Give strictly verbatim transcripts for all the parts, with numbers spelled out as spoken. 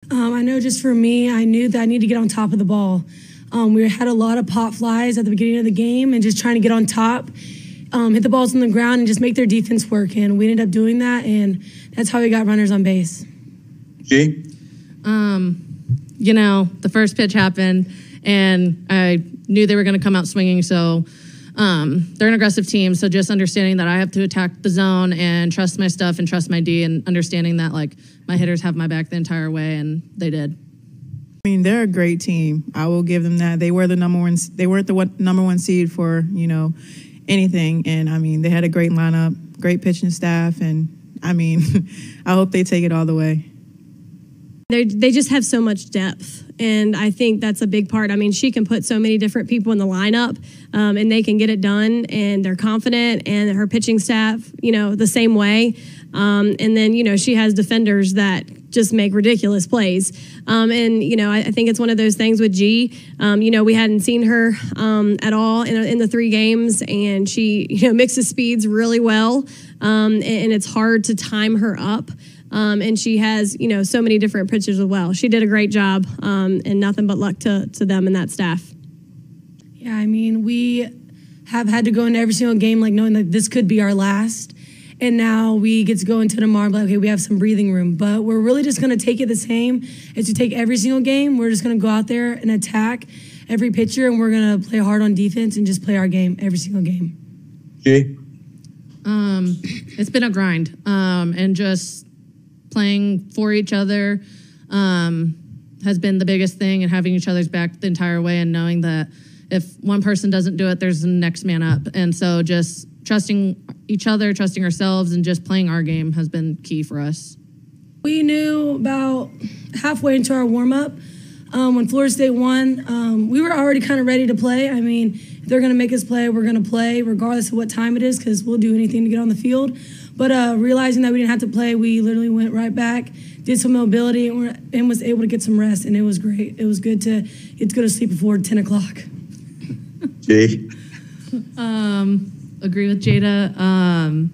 Um, I know just for me, I knew that I need to get on top of the ball. Um, we had a lot of pop flies at the beginning of the game and just trying to get on top, um, hit the balls on the ground and just make their defense work. And we ended up doing that, and that's how we got runners on base. G? Um, you know, the first pitch happened, and I knew they were going to come out swinging, so um, they're an aggressive team, so just understanding that I have to attack the zone and trust my stuff and trust my D, and understanding that, like, my hitters have my back the entire way, and they did. I mean, they're a great team. I will give them that. They were the number one. They weren't the one, number one seed for, you know, anything. And I mean, they had a great lineup, great pitching staff, and I mean, I hope they take it all the way. They they just have so much depth, and I think that's a big part. I mean, she can put so many different people in the lineup, um, and they can get it done, and they're confident, and her pitching staff, you know, the same way. Um, and then, you know, she has defenders that just make ridiculous plays. Um, and, you know, I, I think it's one of those things with G. Um, you know, we hadn't seen her um, at all in, in the three games, and she, you know, mixes speeds really well, um, and, and it's hard to time her up. Um, and she has, you know, so many different pitches as well. She did a great job, um, and nothing but luck to, to them and that staff. Yeah, I mean, we have had to go into every single game like knowing that this could be our last. And now we get to go into tomorrow and be like, okay, we have some breathing room. But we're really just going to take it the same as we take every single game. We're just going to go out there and attack every pitcher, and we're going to play hard on defense and just play our game every single game. G? Um, it's been a grind, um, and just playing for each other um, has been the biggest thing, and having each other's back the entire way, and knowing that if one person doesn't do it, there's the next man up. And so just trusting each other, trusting ourselves, and just playing our game has been key for us. We knew about halfway into our warm-up um, when Florida State won. Um, we were already kind of ready to play. I mean, if they're going to make us play, we're going to play regardless of what time it is, because we'll do anything to get on the field. But uh, realizing that we didn't have to play, we literally went right back, did some mobility, and, were, and was able to get some rest, and it was great. It was good to get to go to sleep before ten o'clock. G? Um, agree with Jayda. Um,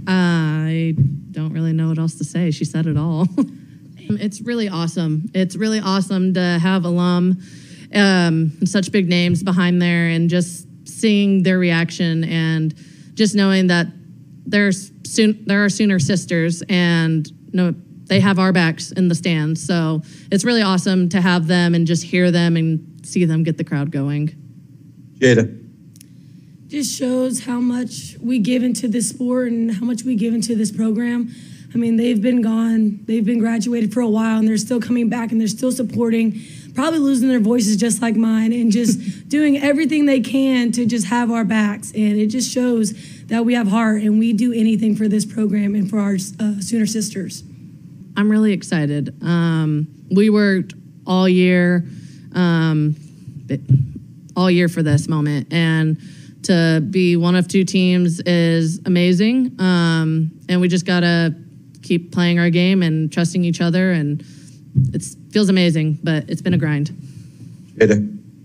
I don't really know what else to say. She said it all. It's really awesome. It's really awesome to have alum um, and such big names behind there, and just seeing their reaction, and just knowing that there's soon there are Sooner sisters, and no, they have our backs in the stands. So it's really awesome to have them and just hear them and see them get the crowd going. Jayda? Just shows how much we give into this sport and how much we give into this program. I mean, they've been gone, they've been graduated for a while, and they're still coming back, and they're still supporting, probably losing their voices just like mine, and just doing everything they can to just have our backs. And it just shows that we have heart, and we do anything for this program and for our uh, Sooner sisters. I'm really excited. Um, we worked all year, um, all year for this moment, and to be one of two teams is amazing. Um, and we just gotta keep playing our game and trusting each other, and it feels amazing, but it's been a grind. Jayda?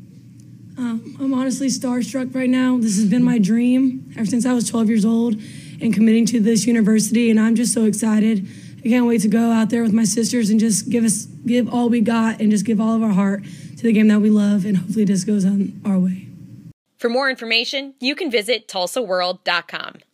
Um, I'm honestly starstruck right now. This has been my dream ever since I was twelve years old and committing to this university, and I'm just so excited. I can't wait to go out there with my sisters and just give us give all we got and just give all of our heart to the game that we love, and hopefully this goes on our way. For more information, you can visit Tulsa World dot com.